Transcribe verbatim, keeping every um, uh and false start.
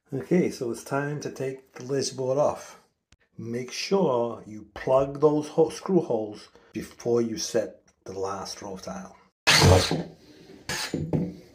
Okay, so it's time to take the ledge board off. Make sure you plug those ho screw holes before you set the last row tile.